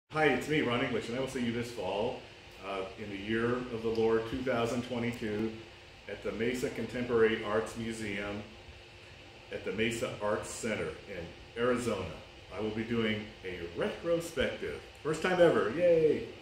Hi, it's me, Ron English, and I will see you this fall in the year of the Lord 2022 at the Mesa Contemporary Arts Museum at the Mesa Arts Center in Arizona. I will be doing a retrospective. First time ever, yay!